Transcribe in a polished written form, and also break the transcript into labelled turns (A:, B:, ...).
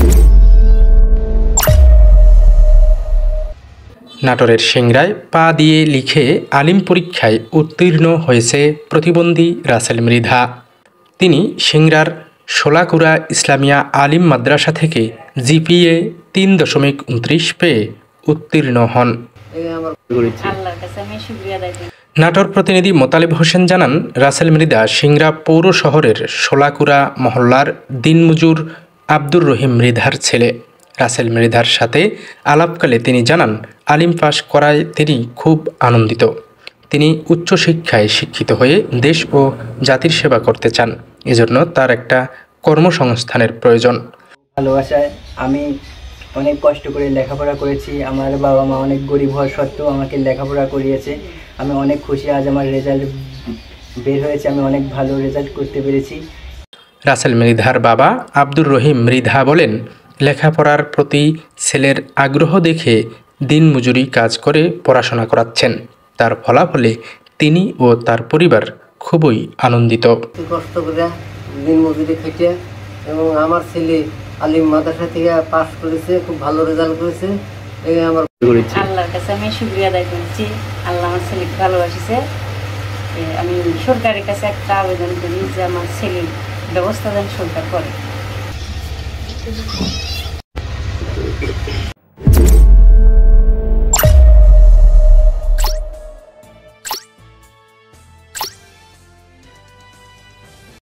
A: নাটোরের সিংড়ায় পা দিয়ে লিখে আলিম পরীক্ষায় উত্তীর্ণ হয়েছে প্রতিবন্ধী রাসেল মৃধা। তিনি সিংড়ার শোলাকুড়া ইসলামিয়া আলিম মাদ্রাসা থেকে জিপিএ 3.29 পেয়ে উত্তীর্ণ হন। নাটোর প্রতিনিধি মোতালেব হোসেন জানান, রাসেল মৃধা সিংড়া পৌর শহরের শোলাকুড়া মহল্লার দিনমজুর আব্দুর রহিম মৃধার ছেলে। রাসেল মৃধার সাথে আলাপকালে তিনি জানান, আলিম পাশ করায় তিনি খুব আনন্দিত। তিনি উচ্চশিক্ষায় শিক্ষিত হয়ে দেশ ও জাতির সেবা করতে চান, এজন্য তার একটা কর্মসংস্থানের প্রয়োজন।
B: ভালোবাসায় আমি অনেক কষ্ট করে লেখাপড়া করেছি। আমার বাবা মা অনেক গরিব হওয়া সত্ত্বেও আমাকে লেখাপড়া করিয়েছে। আমি অনেক খুশি, আজ আমার রেজাল্ট বের হয়েছে, আমি অনেক ভালো রেজাল্ট করতে পেরেছি।
A: রাসেল মৃধার বাবা আব্দুর রহিম মৃধা বলেন, লেখাপড়ার প্রতি ছেলের আগ্রহ দেখে দিনমজুরি কাজ করে পড়াশোনা করাচ্ছেন। তার ফলাফলে তিনি ও তার পরিবার খুবই আনন্দিত।
C: কষ্ট করে দিনমজুরি খেটে এবং আমার ছেলে আলিম মাদ্রাসা থেকে পাস করেছে, খুব ভালো রেজাল্ট করেছে। আমার
D: আল্লাহর কাছে আমি শুকরিয়া আদায় করছি। আল্লাহ আমার ছেলেকে ভালোবাসিছে। আমি সরকারের কাছে একটা আবেদন করি যে আমার ছেলের ব্যবস্থা যেন সরকার করে।